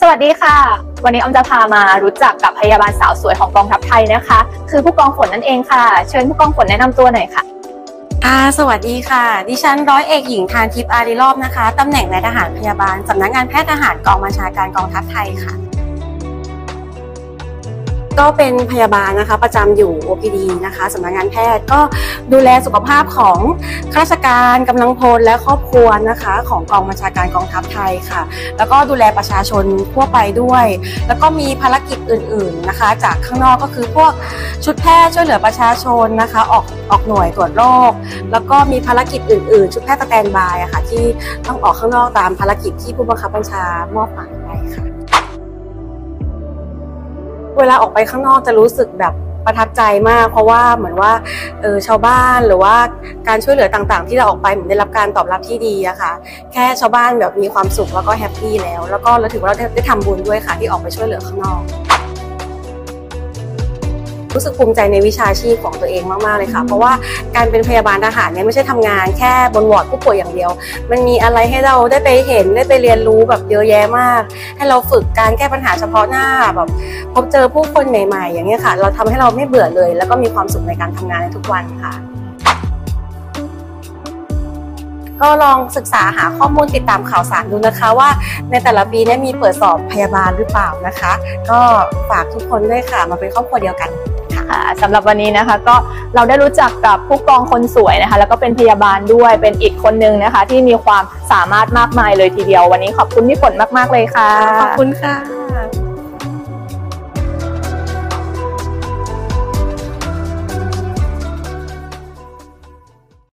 วัสดีค่ะวันนี้ออมจะพามารู้จักกับพยาบาลสาวสวยของกองทัพไทยนะคะคือผู้กองฝนนั่นเองค่ะเชิญผู้กองฝนแนะนำตัวหน่อยค่ะสวัสดีค่ะดิฉันร้อยเอกหญิงทานทิพย์อารีรอบนะคะตำแหน่งนายทหารพยาบาลสำนักงานแพทย์ทหารกองบัญชาการกองทัพไทยค่ะก็เป็นพยาบาลนะคะประจำอยู่ OPD นะคะสำนักงานแพทย์ก็ดูแลสุขภาพของข้าราชการกำลังพลและครอบครัวนะคะของกองบัญชาการกองทัพไทยค่ะแล้วก็ดูแลประชาชนทั่วไปด้วยแล้วก็มีภารกิจอื่นๆนะคะจากข้างนอกก็คือพวกชุดแพทย์ช่วยเหลือประชาชนนะคะออกหน่วยตรวจโรคแล้วก็มีภารกิจอื่นๆชุดแพทย์สแตนด์บายค่ะที่ต้องออกข้างนอกตามภารกิจที่ผู้บังคับบัญชามอบหมายไปค่ะเวลาออกไปข้างนอกจะรู้สึกแบบประทับใจมากเพราะว่าเหมือนว่าชาวบ้านหรือว่าการช่วยเหลือต่างๆที่เราออกไปเหมือนได้รับการตอบรับที่ดีอะค่ะแค่ชาวบ้านแบบมีความสุขแล้วก็แฮปปี้แล้วก็เราถือว่าเราได้ทำบุญด้วยค่ะที่ออกไปช่วยเหลือข้างนอกรู้สึกภูมิใจในวิชาชีพของตัวเองมากๆเลยค่ะเพราะว่าการเป็นพยาบาลทหารเนี่ยไม่ใช่ทำงานแค่บนวอร์ดผู้ป่วยอย่างเดียวมันมีอะไรให้เราได้ไปเห็นได้ไปเรียนรู้แบบเยอะแยะมากให้เราฝึกการแก้ปัญหาเฉพาะหน้าแบบพบเจอผู้คนใหม่ๆอย่างเงี้ยค่ะเราทำให้เราไม่เบื่อเลยแล้วก็มีความสุขในการทำงานในทุกวันค่ะก็ลองศึกษาหาข้อมูลติดตามข่าวสารดูนะคะว่าในแต่ละปีนี้มีเปิดสอบพยาบาลหรือเปล่านะคะก็ฝากทุกคนด้วยค่ะมาเป็นครอบครัวเดียวกันสำหรับวันนี้นะคะก็เราได้รู้จักกับผู้กองคนสวยนะคะแล้วก็เป็นพยาบาลด้วยเป็นอีกคนนึงนะคะที่มีความสามารถมากมายเลยทีเดียววันนี้ขอบคุณพี่ฝนมากๆเลยค่ะขอบคุณค่ะ